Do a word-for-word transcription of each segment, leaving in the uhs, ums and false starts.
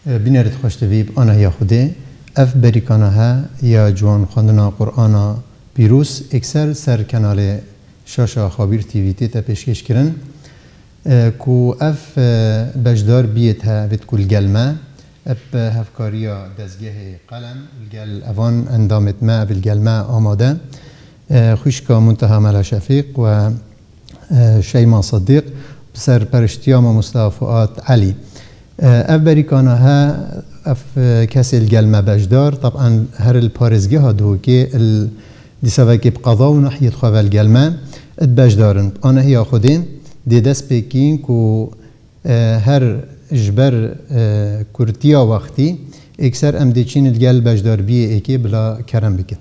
بینرد خوشتویب آنها یا خوده اف بریکانه ها یا جوان خواندنا قرآن پیروس اکثر سر کانال شاشا خابیر تیویتی تا پیشکش کرن کو اف بجدار بیت ها بید کل گلمه اف هفکاریا دزگه قلم الگل اوان اندامت ما بالگلمه آماده خوشکا منتها ملا شفیق و شیما صدیق بسر پرشتیام مصطفى فؤاد علي اف بریکانه ها اف کسی الگلمه بجدار طبعا هر الپارزگه ها دو که دیساوکی بقضا و نحیت خواه الگلمه اد بجدارن آنه هی خودین دی دست بکین که هر جبر کرتیا وقتی اکثر ام دیچین الگل بجدار بیه ایکی بلا کرم بکت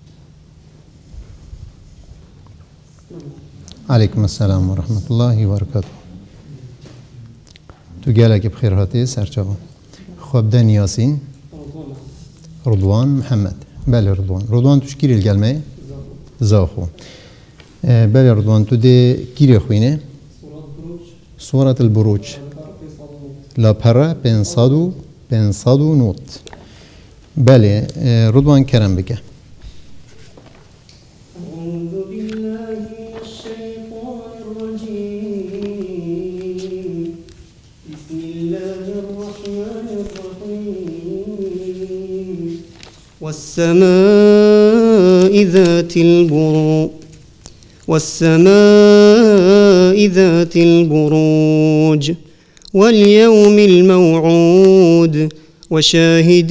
عليكم السلام ورحمة الله وبركاته تو قالك بخير هاتي سرچاو خوب دن ياسين رضوان محمد بله رضوان رضوان توش كيري القلمة زاخو بله رضوان تو دي كيري خوينه سورة البروج لا برا بنصادو بنصادو نوت بله رضوان كرم بك والسماء ذات البروج والسماء ذات البروج واليوم الموعود وشاهد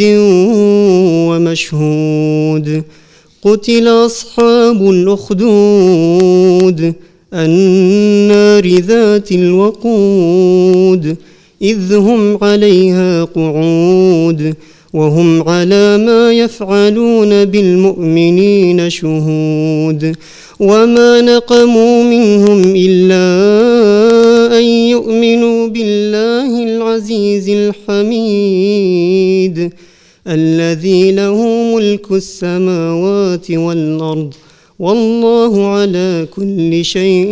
ومشهود قتل أصحاب الأخدود النار ذات الوقود إذ هم عليها قعود وهم على ما يفعلون بالمؤمنين شهود وما نقموا منهم إلا أن يؤمنوا بالله العزيز الحميد الذي له ملك السماوات والأرض والله على كل شيء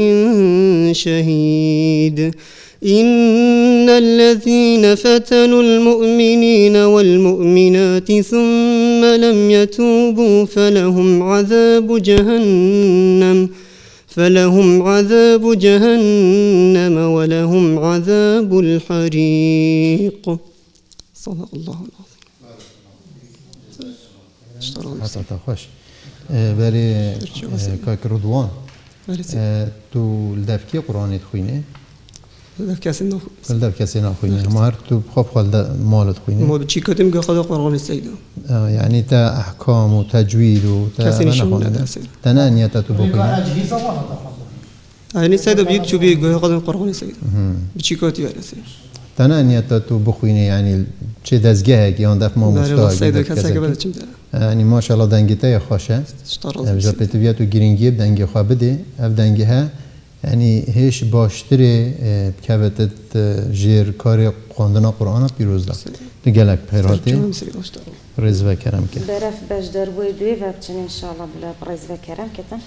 شهيد إن الذين فتنوا المؤمنين والمؤمنات ثم لم يتوبوا فلهم عذاب جهنم فلهم عذاب جهنم ولهم عذاب الحريق صدق الله العظيم. حسنا خوش برای کاک رضوان تو لدفکی قرآن تخوینه؟ لدف کسی نخوینه. لدف کسی نخوینه. ما هر تو بخواب خالد مال تخوینه. ما بچی کتیم که خدا قرآن سیدا. یعنی تا احکام و تجوید و تا کسی نشون نده. تا نه نیت تو بخوینه. یعنی سیدا بیت چوبی گویا خدا قرآن سیدا. بچی کتی ورسی. تا نه نیت تو بخوینه یعنی چه دزگه که آن دفع ما مستعد. سیدا کسی که بده چیم داره. یعنی ماشاءالله دنگیته خوشه. جا پتویات و گرینگی دنگی خواب بده. اف دنگی ها یعنی هیچ باشتره کبتت جیر کاری خواندن قرآن پیروز داد. دیگه پیراتی رزق کرم که. برف بجدر بوی دوی و بچن ان شاء الله بلا رزق کرم کتن.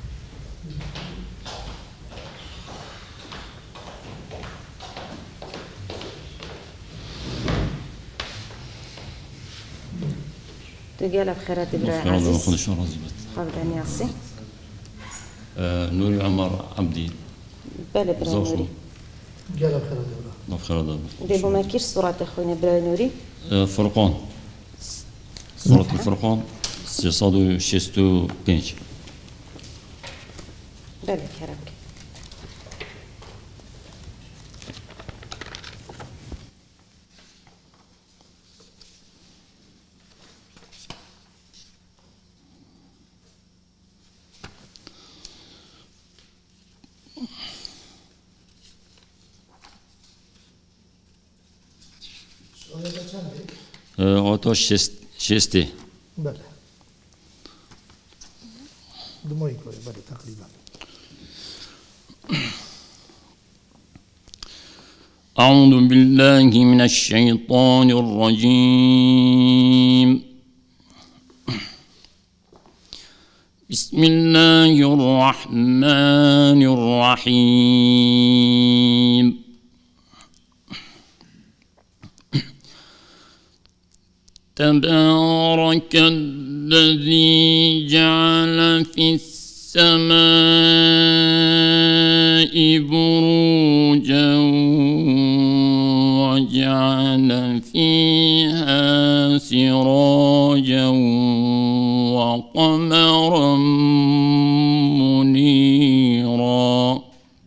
دیگه بخیرات برای عزیز. خودشون راضی بود. خب دنیاسی. نوري عمر عبدي بله برای نوری. قال بخير دولة. بخير دولة. دي بمكيش صورة أخونا برای نوری. فرقان. سورة الفرقان سيصاد شستو بنش. بله کرم. آتا شست شسته. بله. دمایی کنه بله تقریبا. أعوذ بالله من الشيطان الرجيم. بسم الله الرحمن الرحيم. تبارك الذي جعل في السماء بروجا وجعل فيها سراجا وقمرا منيرا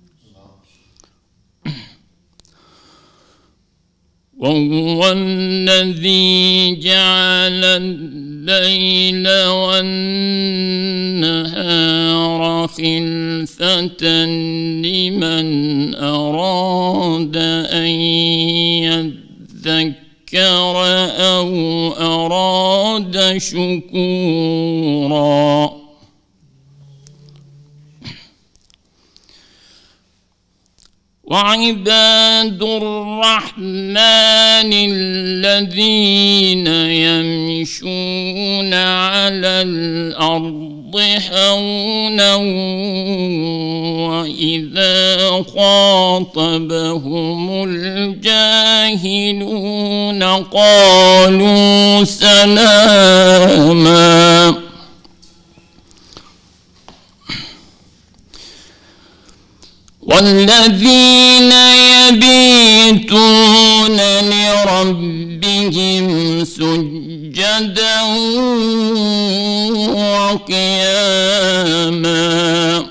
وهو الذي جعل الليل والنهار خلفة لمن أراد أن يذكر أو أراد شكورا وعباد الرحمن الذين يمشون على الأرض هونا وإذا خاطبهم الجاهلون قالوا سلاما والذين يبيتون لربهم سجدا وقياما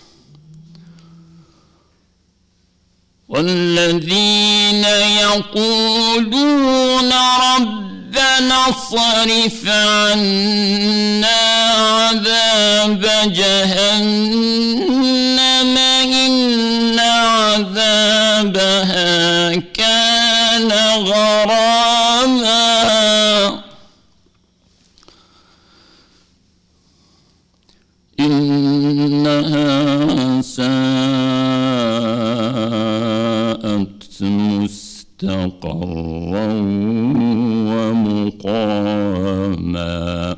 والذين يقولون ربنا اصرف عنا عذاب جهنم إن عذابها كان غراما إنها ساءت مستقرا ومقاما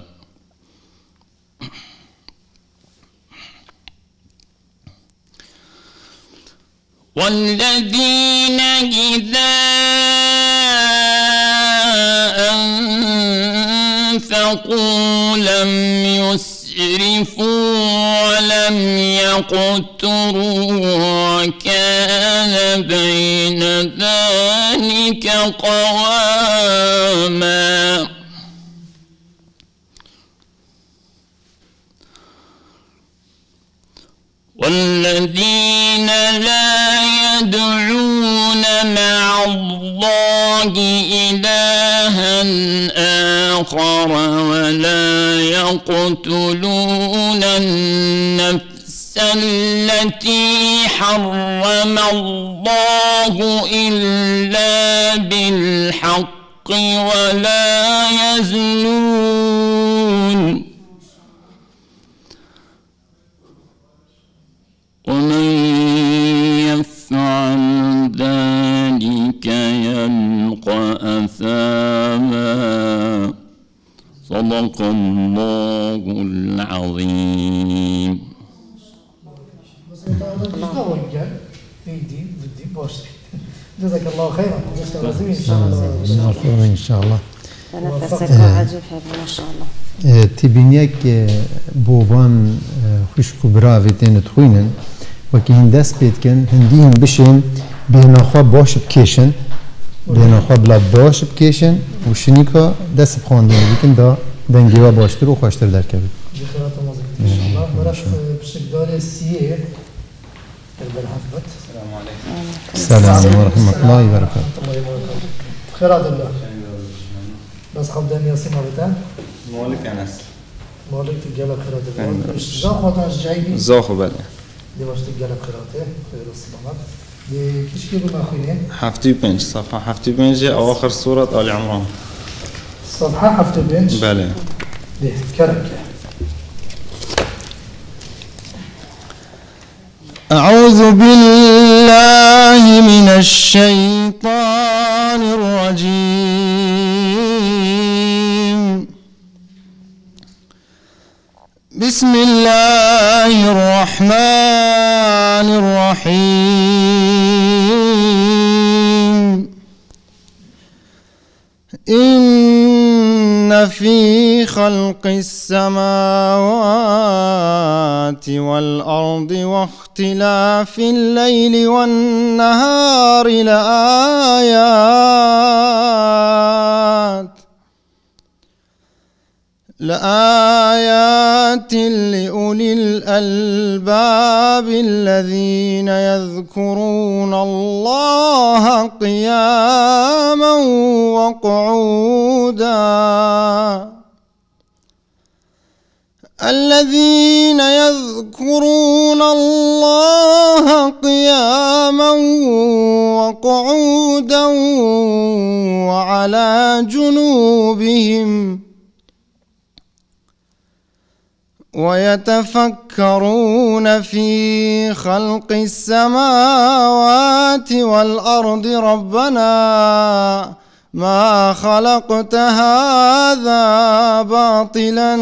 والذين إذا أنفقوا لم يسرفوا ولم يقتروا وكان بين ذلك قواما والذين لا يدعون مع الله إلها آخر ولا يقتلون النفس التي حرم الله إلا بالحق ولا يزنون ومن يفعل ذلك يلقى أثاما صدق الله العظيم. جزاك الله خيرا. إن شاء الله. إن شاء الله. تنفسك عجب ما شاء الله. تبینیک بوان خوشکو براویتین تخوینن وکی هندس بید کن هندی هم بشن بیناخوا باش بکشن بیناخوا بلاد باش بکشن و شنیکا دست بخواندن بیکن دا دنگیوا باشتر و خوشتر در کبید بخیرات مازک ان شاء الله. مرف بشکدار سیه بالحفظت. السلام عليكم ورحمة الله وبركاته. خيرات الله. بس خبدان ياسين مالتان مالك أنس مالك تجيلا خيرات الله. زاخ وطنش جايبي زاخو بله دي باش تجيلا خيراته خير السلامات. دي كشكي بما خوينين حفتي بنج صفحة حفتي بنج أواخر سورة آل عمران صفحة حفتي بنج بله دي كرك. أعوذ بالله من الشيطان الرجيم. بسم الله الرحمن الرحيم. إن إن في خلق السماوات والأرض واختلاف الليل والنهار لآيات لآيات لأولي الألباب الذين يذكرون الله قياما وقعودا الذين يذكرون الله قياما وقعودا وعلى جنوبهم ويتفكرون في خلق السماوات والأرض ربنا ما خلقت هذا باطلا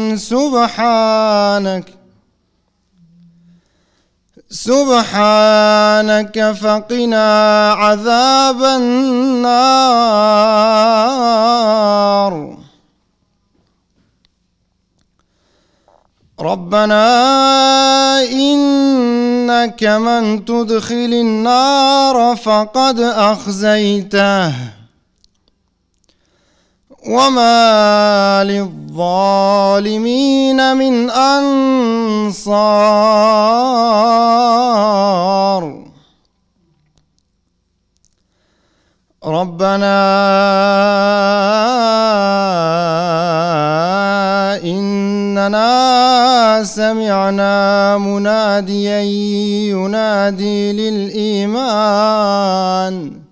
سبحانك سبحانك فقنا عذاب النار ربنا إنك من تدخل النار فقد أخزيته وما للظالمين من أنصار ربنا إننا سمعنا مناديا ينادي للإيمان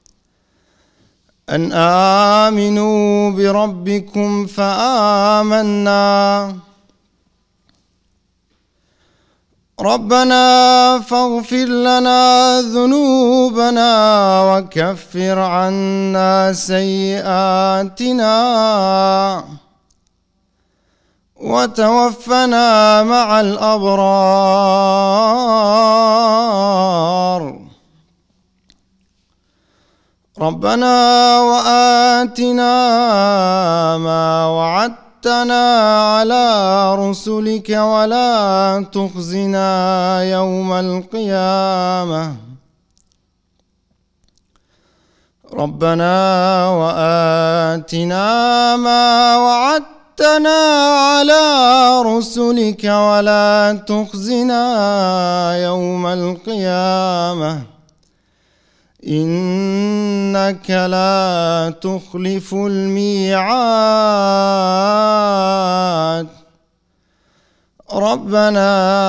أن آمنوا بربكم فآمنا ربنا فاغفر لنا ذنوبنا وكفر عنا سيئاتنا وتوفنا مع الأبرار ربنا وآتنا ما وعدتنا على رسلك ولا تخزنا يوم القيامة ربنا وآتنا ما وعدتنا على رسلك ولا تخزنا يوم القيامة إنك لا تخلف الميعاد ربنا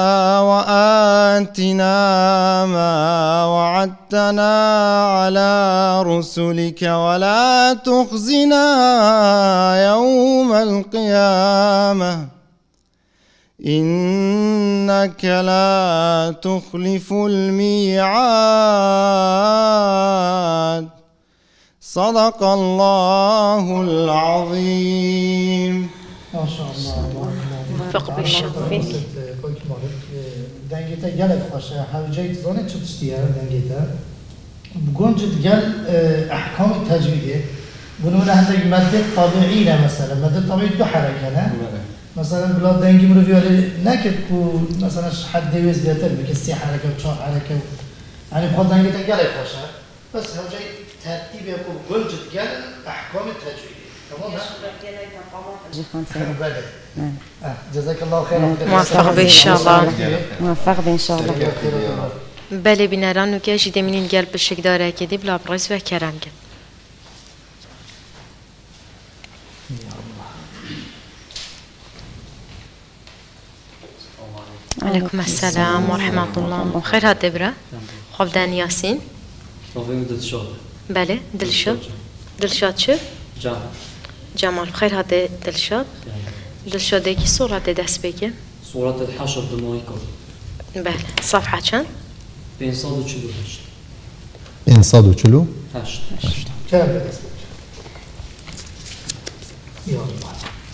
وآتنا ما وعدتنا على رسلك ولا تخزنا يوم القيامة إنك لا تخلف الميعاد صدق الله العظيم. ما شاء الله. وفق بالشافي. دنگیتا گلک خوشه حوجه زانه چه تشتیه دنگیتا بگونجت گل احکام تجویده بنونا هندگ ماده طبیعی مثلا ماده طبیعی دو حرکه نه مثلا بلا دنگی مرو بیاره نکد کو مثلا حد دویز بیاتر بکه سی حرکه و چهار حرکه یعنی بخواد دنگیتا گلک خوشه بس حوجه ترتیب کو بگونجت گل احکام تجویده تمام بله جزاك الله خيرا موفق به ان شاء الله موفق به ان شاء الله بله بینران که جی دمینین گل بشک داره کدی بلا برایس و کرم گل عليكم السلام ورحمة الله خير هاد دبرة خبدان ياسين بله دلشاد دلشاد شو جمال خير هاد دلشاد دلشاد ايكي صورة دست بيكي صورة الحشر دمائكم بله صفحة كم؟ بينصاد وچلو هشت بينصاد وچلو هشت كم دست بيكي يا الله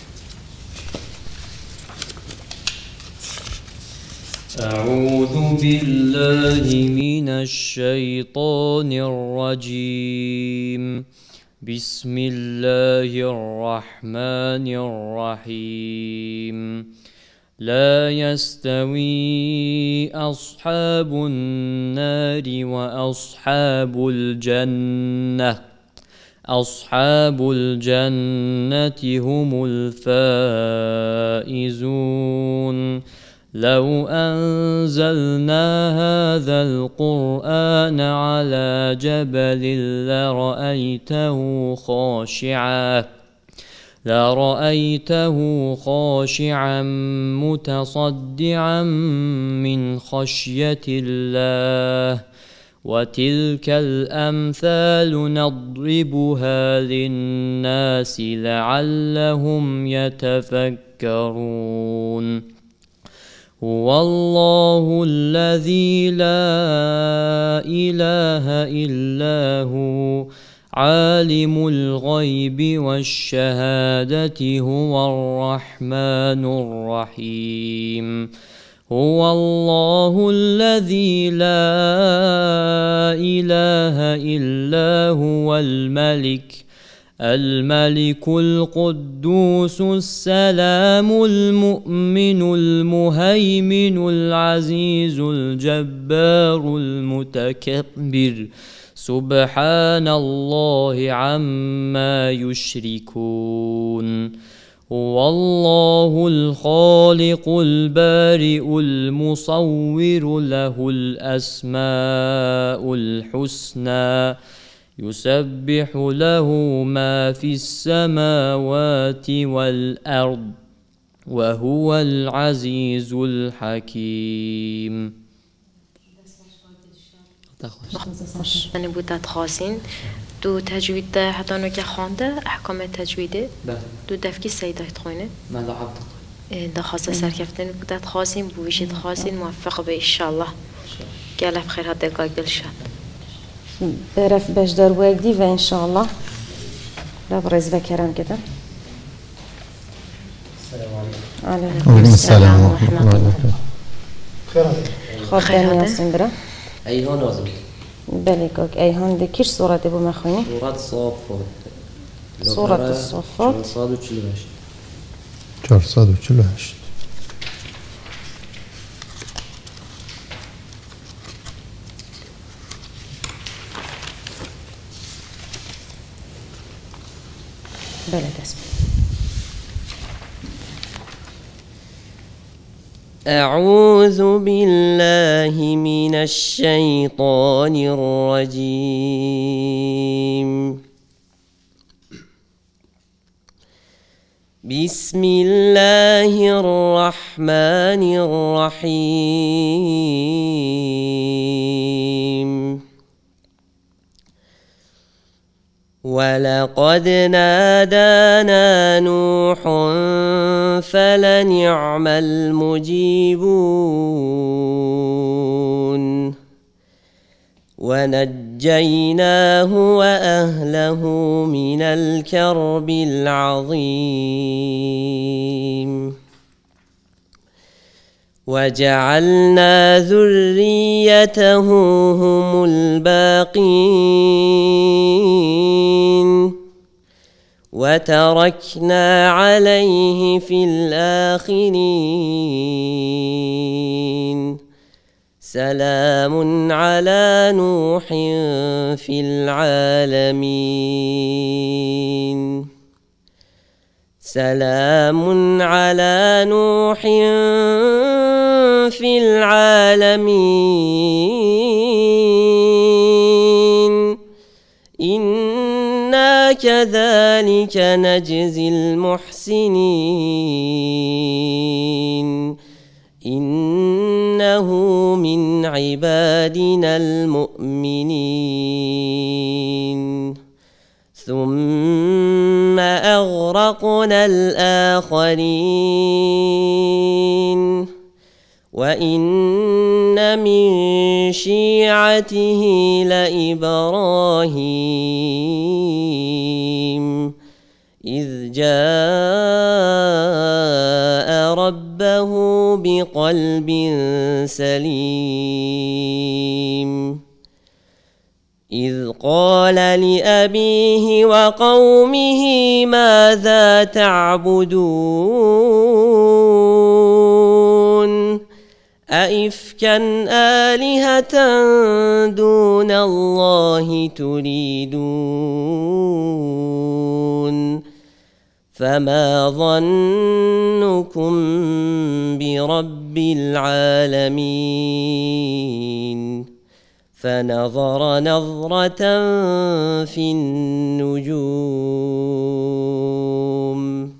أعوذ بالله من الشيطان الرجيم بسم الله الرحمن الرحيم لا يستوي أصحاب النار وأصحاب الجنة أصحاب الجنة هم الفائزون لو أنزلنا هذا القرآن على جبل لرأيته خاشعا لرأيته خاشعا متصدعا من خشية الله وتلك الأمثال نضربها للناس لعلهم يتفكرون هو الله الذي لا إله إلا هو عالم الغيب والشهادة هو الرحمن الرحيم هو الله الذي لا إله إلا هو الملك الملك القدوس السلام المؤمن المهيمن العزيز الجبار المتكبر سبحان الله عما يشركون هو الله الخالق البارئ المصور له الأسماء الحسنى يسبح له ما في السماوات والأرض وهو العزيز الحكيم. من بودت خاصين دو تجوید حتی نو که خوانده احکام تجویده دو دفکی سیده تخونه ما لعبت ده خاصه سرکفتن بودت خاصین بویشید خاصین موفق به انشالله گله بخیر هده گاگ دل شد برف باش دار وقدي وإن شاء الله لا برز بكران كده. السلام عليكم. وعليكم السلام ورحمة الله وبركاته. خير. خير يا سندرا. أيهان نازل. بليكوك أيهان دكيش سورة أبو مخوني. سورة الصافات. سورة الصافات. چهارصد و چهل و هشت. چهارصد و چهل و هشت. بلد اسم. أعوذ بالله من الشيطان الرجيم. بسم الله الرحمن الرحيم. ولقد نادانا نوح فلنعم المجيبون ونجيناه وأهله من الكرب العظيم وجعلنا ذريته هم الباقين وتركنا عليه في الآخرين سلام على نوح في العالمين سلام على نوح في العالمين إنا كذلك نجزي المحسنين إنه من عبادنا المؤمنين ثم أغرقنا الآخرين وإن من شيعته لإبراهيم إذ جاء ربه بقلب سليم إذ قال لأبيه وقومه ماذا تعبدون أئفكا آلهة دون الله تريدون فما ظنكم برب العالمين فنظر نظرة في النجوم.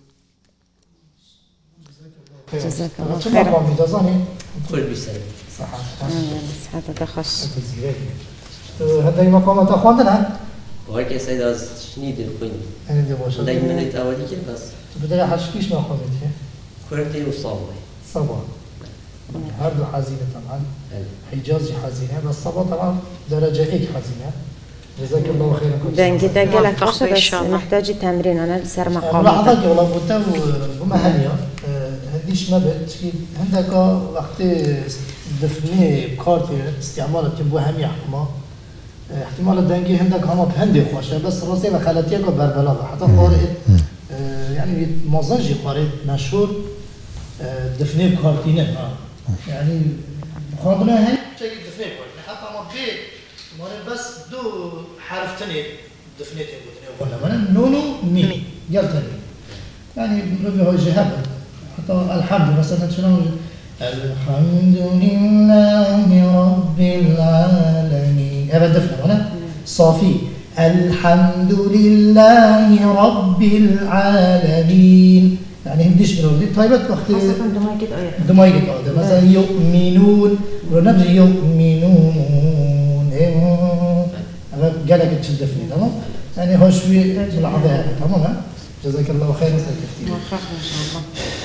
جزاك الله خير. خير. كل بيسلم. صح. صحة تخش. هذا المقام تأخذنا. وهيك يا سيد از شنيد الخين. أنا دي باش. دايما من الأولي كده بس. بدي أحشكيش ما أخذتها. كورتي وصابي. صبا. هردو حزينة طبعا. حجازي حزينة بس صبا طبعا درجة هيك حزينة. جزاك الله خيرا. دنجي دقلك بس محتاج تمرين أنا سر مقام. ملاحظة والله قلت ومهنية هديش مبت عندك وقت دفني كارتي استعمال تبو هم يحكمه احتمال دنجي عندك هم بهندي خوشه بس راسي بخلاتيه كو بربلا حتى قارئ يعني مازنجي قارئ مشهور دفني كارتينه يعني خاطرنا هي شيء دفني كارتين حتى ما بيت ما بس دو حرف ثاني دفنيتين قلنا ولا نونو مي يلتني يعني ربي هو جهاد حتى الحمد مثلا شنو الحمد لله رب العالمين هذا دفن ولا صافي الحمد لله رب العالمين يعني هنديش بنقول طيبت وقت دماغك آية دماغك آية مثلا يؤمنون ونبذ يؤمنون هذا قالك تشدفني تمام يعني هو شوي ملاحظة تمام جزاك الله خير وسلامتك موفق إن شاء الله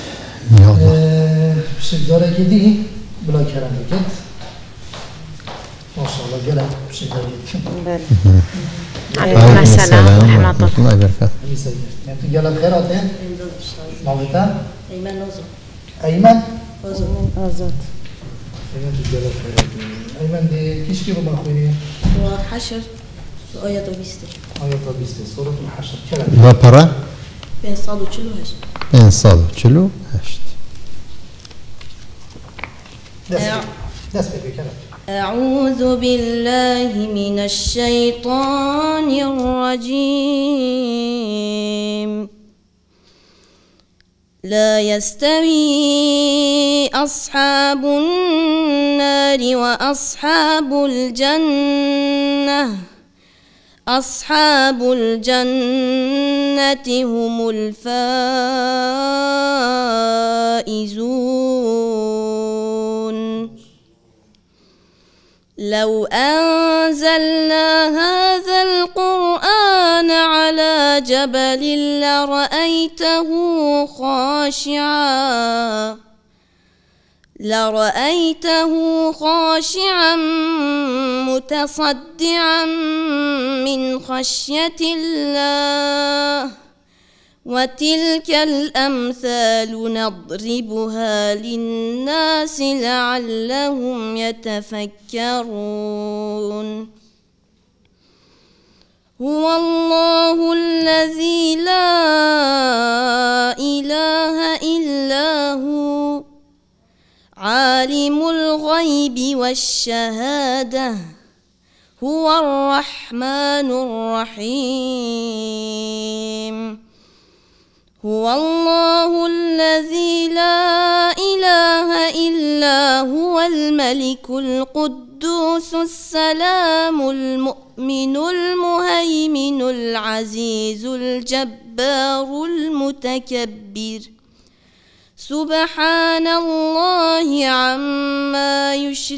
بشكل جدي بلا كلام جد ما شاء الله قالك بشكل جد عليكم السلام ورحمة الله وبركاته. يعني قال الخيرات موجودة أيمن نوزو أيمن أزود أيمن تقول الخيرات أيمن دي كيش كيف ما أخويني سورة حشر آية بيستي آية بيستي سورة الحشر كلام با para بين صاد وشلو هش بين صاد وشلو هشت دس بيبي كلام أعوذ بالله من الشيطان الرجيم لا يستوي أصحاب النار وأصحاب الجنة أصحاب الجنة هم الفائزون لو أنزلنا هذا القرآن على جبل لرأيته خاشعا لرأيته خاشعا متصدعا من خشية الله وتلك الأمثال نضربها للناس لعلهم يتفكرون هو الله الذي لا إله إلا هو عالم الغيب والشهادة هو الرحمن الرحيم هو الله الذي لا إله إلا هو الملك القدوس السلام المؤمن المهيمن العزيز الجبار المتكبر سبحان الله عما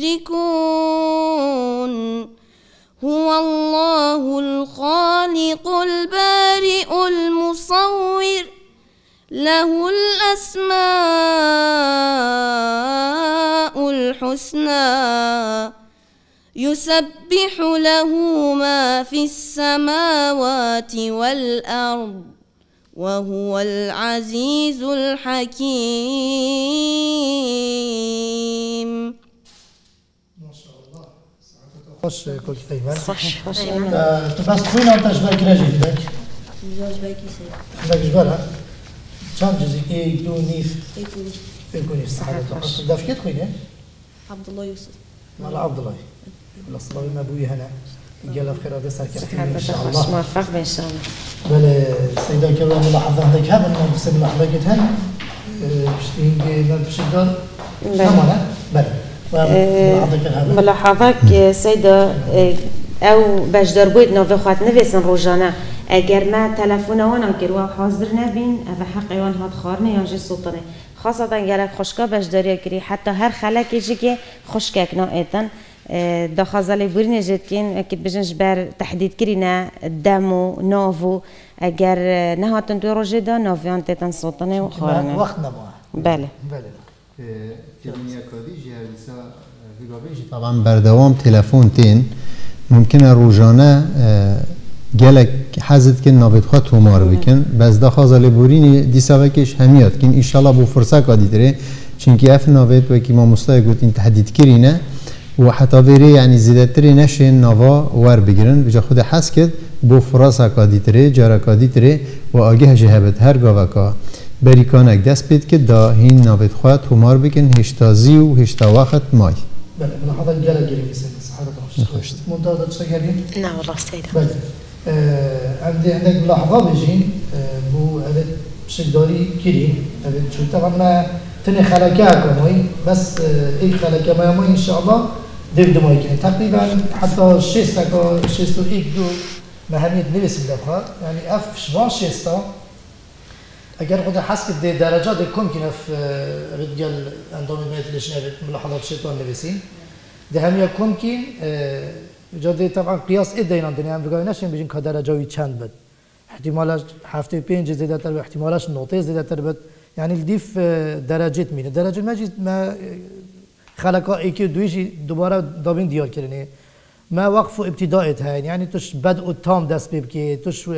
يشركون هو الله الخالق البارئ المصور له الأسماء الحسنى يسبح له ما في السماوات والأرض وهو العزيز الحكيم. ما شاء الله سعادة خوش كل أيمن خوش خوش تو بس خوين أنت شباك راجي بدك جاجباكي سيد بدك جبرها كم جزء إيه دو نيف ايكوني إيه صحيح ده فيك خوينه عبد الله يوسف مال عبد الله الله صلاه ما ابوي هنا قال في خير هذا سر كرتين ان شاء خوش الله موفق ان شاء الله بله سيدا كلام ملاحظه هذيك هذا ما بس ملاحظه قلت هن بشتي ما بشدار تمام بله ملاحظك سيدا او باش دربوید نو بخواد نویسن روزانه اگر ما تلفن وانا کروا حاضر نبین او حق وان هات خارنه یا جی سلطانه خاصة گلک خشکا باش داریا کری حتی هر خلکی جی که خشکک نایتن دا خازالی بورین جد کن اکید بجنش بر تحدید کرینا دمو نافو اگر نهاتن تو روزه دا نافیان تیتن سلطانه و خارنه وقت نبوه بله بله تلمية كاديجي هرسا فيجابيجي طبعا بردوام تلفون تين ممكن روجانا جالك حزت كن نابد خط همار بكن بس دا خازل بوريني دي سواكش هميات كن إن شاء الله بو فرصة قادي تري چونكي اف نابد وكي ما مستوى قلت انت تحديد كرينه وحتى بيري يعني زيادتري نشين نافا ور بگرن بجا خود حس كد بو فرصة قادي تري جارا قادي تري و آگه جهبت هر گاوكا بریکانک دست بید که دا هین نابد خواهد همار بکن هشتازی و هشتا وقت مای بله من هذا الجالة جريمة سيد صحيح خوش منتظر تشتغلين لا والله سيدة بله عندي عندك ملاحظة بيجين بو هذا شداري كريم هذا شو طبعا ما تني خلقاء كماي بس اي خلقاء ما يوم ان شاء الله ديف دماي كني تقريبا حتى شيستا كو شيستو ايك دو مهمية نفس بدفع يعني اف شوان شيستا اگر خود حسب دی درجات کم کنه في رجال اندام میاد ليش نبي ملاحظات شيطان نویسین ده هم يكون كين جدي طبعا قياس ادين عندنا هم بقول نشين بيجين كدرجة چند بد احتمالش هفته پنج زیاده تر به احتمالش نقطه زیاده تر بد يعني الديف درجات مینه درجه مجید ما خلقا ایکی دویشی دوباره دابین دیار کردنه ما وقف ابتدائت هاي يعني توش بدء التام دست بيبكي توش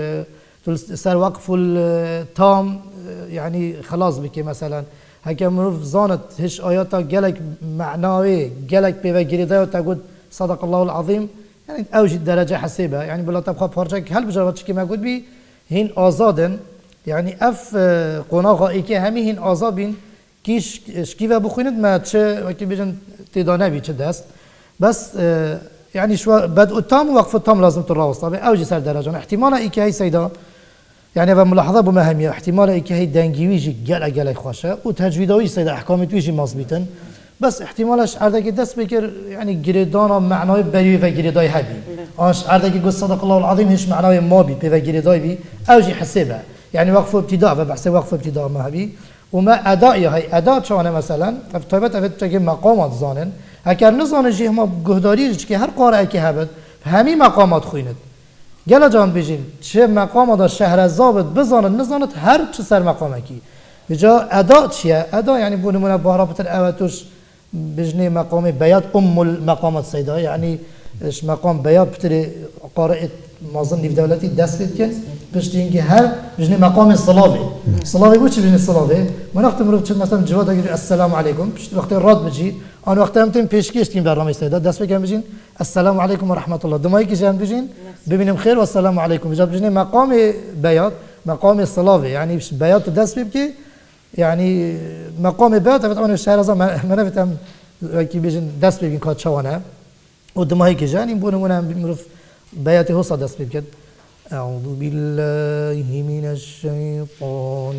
سر وقف التام يعني خلاص بكي مثلا هكا مروف زانت هش آياتا جلك معناوي جلك بيوجريدا وتقول صدق الله العظيم يعني أوج الدرجة حسيبها يعني بلا تبقى بارجك هل بجربتش كما قلت بي هين آزادن يعني اف قناغا ايكي همي هين آزابين كيش كيف بخويند ما تش وكي بيجن تدانه بي تش دست بس يعني شو بدء التام ووقف التام لازم تراوس طبعا أوج سر درجة احتمال ايكي هي سيدا يعني بملاحظة بمهمية احتمال ايكي هي دنجيويجي جل جل خوشه وتجويدوي سيدا احكام تويجي مظبوطن بس احتمالش عردك دست بكر يعني جريدانا معناه بري و جريداي هبي آنش عردك يقول صدق الله العظيم هش معناه ما بي و جريداي بي أوجي حسبها يعني وقف ابتداء وبحث وقف ابتداء ما هبي وما أداء هي أداء شانه مثلا افتبت افت تجي مقامات زانن هكر نزان جه ما جهداری که هر قاره که هبد همین مقامات خویند گله جان بجین چه مقام دا شهر زابط بزانند نزانند هر چه سر مقامه کی بجا ادا چیه ادا یعنی بونمونه بهرابطر اوتوش بجنی مقام بیات ام المقامات سیدا یعنی اش مقام بیات بتر قارئ مازن نیف دولتی دست بید کن بجنی هر بجنی مقام صلاوی صلاوی بود چی بجنی صلاوی من وقت مرد چه مثلا جواد اگر السلام علیکم بجنی وقت راد بجی آن وقت هم تیم پیشکش تیم برنامه سیدا دست بگم بجین السلام علیکم و رحمت الله دمایی که جمع بجین ببینیم خیر و السلام علیکم بجا بجین مقام بیات مقام صلاوی یعنی بیات دست بید که یعنی مقام بیات طبعا شهر از من نفتم کی بجین دست بگین کات شوانه و دمایی که جان این بونه هم میروف بیات حسا دست بید أعوذ بالله من الشيطان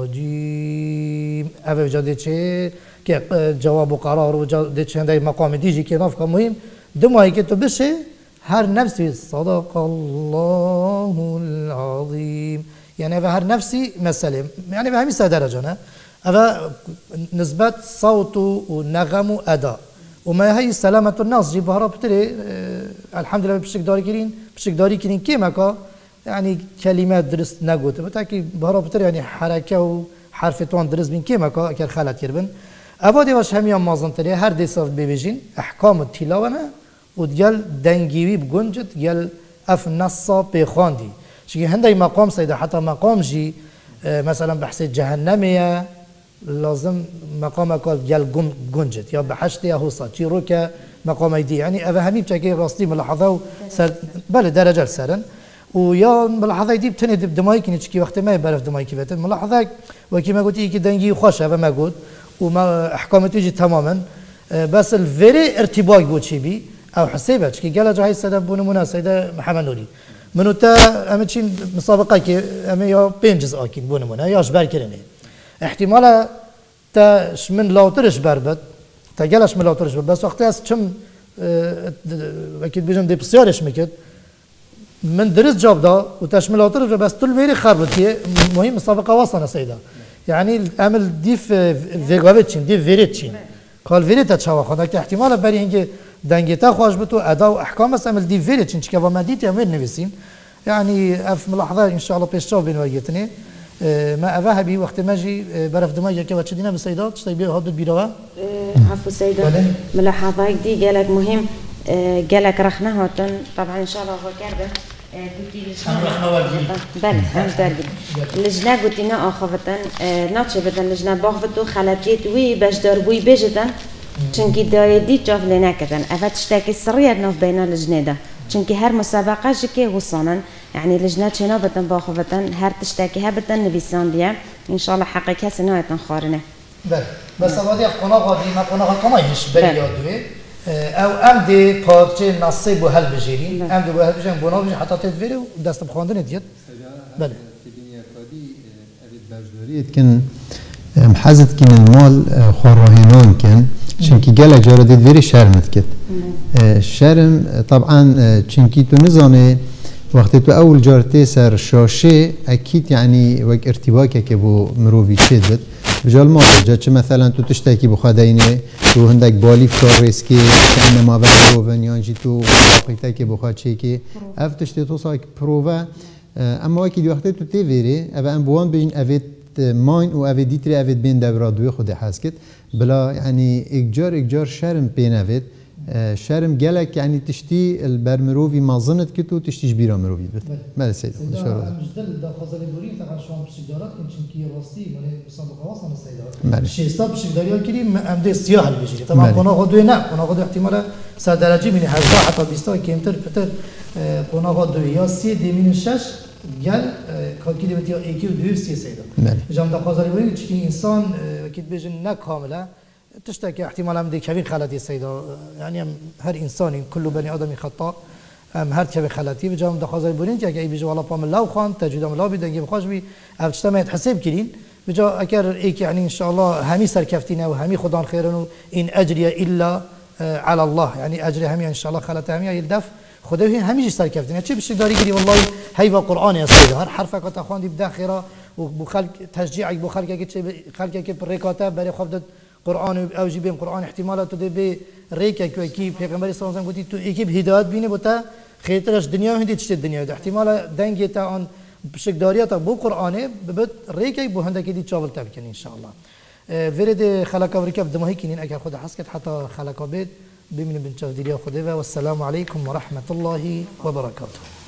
الرجيم أبى جديد شيء كجواب وقرار وجديد شيء عندي مقام ديجي كناف كمهم دمائي كتب بشيء هر نفسي صدق الله العظيم يعني أبى هر نفسي مسلم يعني بهمي سدرجة أبى نسبة صوت ونغم وأداء وما هي سلامة الناس جيب بهرب تري الحمد لله بشك داري كرين بشك داري كرين كيما كا يعني كلمات درست نقول بتاكي بهرب تري يعني حركة وحرف توان درست بين كيما كا أكر خالد كربن أبادي واش هم يوم مازن تري هر ديساف بيجين أحكام التلاوة وتجال دنجيوي بجنجت جال أف نصا بخاندي شيء هندي مقام سيدا حتى مقام جي مثلا بحث جهنمية لازم مقام قال جال جنجت يا بحشت يا هوصا شي روكا مقام دي يعني أبا همي بشكل راستي ملاحظة سر بله درجة سرن ويا ملاحظة دي بتني دمائي كني تشكي وقت ما يبرف دمائي كيفته ملاحظة وكي ما قلت إيه كدنجي خوش هذا ما قلت وما أحكامته يجي تماما بس الفيري ارتباط بود شي بي أو حسيبه كي قال جاي سيدا بونمونا سيدا محمد نوري منو تا أما تشين مسابقة كي أما يا بينجز أكيد بونمونا يا شبار كرني احتمالا تا من لاوترش بربد تا قالش من لاوترش بربد بس وقتی از چم أكيد بيجن دي بسيارش مكت من درس جاب دا وتشمل لاوترش بس طول ميري خربتيه مهم مسابقة وصلنا سيدا يعني عمل ديف فيغوفيتشين ديف فيريتشين قال فيريتا تشاوا خدا که احتمال برای اینکه دنگتا خوش بتو ادا و احکام است عمل دی فيريتشين که با مدیت امر نویسیم يعني اف ملاحظه ان شاء الله پیش بین وریتنی ما أباها بي وقت ما جي برف دماغي كي وتشدينا بالسيدات تشتي بيه هاد بيروا عفوا سيدات ملاحظة دي قالك مهم قالك رخنا هاتن طبعا إن شاء الله هو كرده بله هم درجة لجنة قلتنا آخفتن ناتش بدن لجنة باخفتو خلاتيت وي باش دربوي بيجتن چونكي دايدي جاف لنا كتن أفت تشتاكي سرية نوف بين اللجنة ده چونكي هر مسابقة جكي وصانا يعني لجنة شنا بتن باخفتن هر تشتاكي هبتن نبيسان ديا إن شاء الله حقيقة سنوات خارنة بله بس هذه قناة دي ما قناة كمايش بريادوه او ام دي پارچه نصیب و حل بجیرین ام دي بحل بجیرین بنا بجیرین حتی تدویره و دست بخواندن دید بله كان محزت كان المال خراهنان كان چونكي جالك جارة دير شرمت كت شرم طبعا چونكي تو نزانه وقت تو اول جارتي سر شاشه اكيد يعني وك ارتباكه كبو مروفي شدت بجال ما جا چه مثلا تو تشتكي بخداينه تو هندك بالي فكار ريسكي كأنما بروفن يانجي تو واقعيتك بخاد شيكي اف تشتي تو سايك بروفا اما وكي وقت تو تيفيري اف ام بوان بين افيت ماين و افيت ديتري افيت بين دبرا دوي خود حاسكت بلا يعني اكجار اكجار شرم بين افيت شرم جالك يعني تشتي البرمروفي ما ظنت كتو تشتيش بيرا مروفي بت ما سيد ان شاء الله مجدل دا خازن بورين طبعا شو عم بشدارات كن كي راستي مال مسابقه وصلنا السيدات شي صاب بشداريا كريم ام دي سياح اللي بيجي طبعا كنا غدوه نا كنا غدوه احتمال سا درجه من هزار حتى بيست كيمتر فتر كنا غدوه يا سي دي من شش قال كان كده بتيا ايكيو دو سي سيدا جام دا خازن بورين تشكي انسان اكيد بيجن نا كامله تشتكي احتمال هم دي كبير خلاتي سيدا يعني هر انسان كل بني ادم خطا هم هر كبير خلاتي بجام دخازي بورين كي اي بيجي والله بام الله وخان تجد الله بدنجي بخاش بي افتشتما يتحسب كرين بجا اكر ايك يعني ان شاء الله همي سركفتينا وهمي خدان خيرن ان اجري الا على الله يعني اجري همي ان شاء الله خلاتي همي يلدف خدوه همي سركفتينا چه بشي داري كري والله هيوا قران يا سيدا هر حرفك تخوان دي بداخره وبخلق تشجيعك بخلقك خلقك بركاته بري خفض قرآن او جيبين قرآن احتمالات تو دي ريكا كو كي پیغمبر صلی الله علیه و آله تو اكيب هدایت بینه بوتا خیترش دنیا هندی تشت دنیا ده احتمال دنگی تا آن بشکداریات بو قرآنه ببت ريكا بو هندك دي تشاول تبكن ان شاء الله ورد خلق امريكا بدمه كنين اگر خود حسكت حتى خلق بيت بمن بن تشاف ديريا خده والسلام عليكم ورحمه الله وبركاته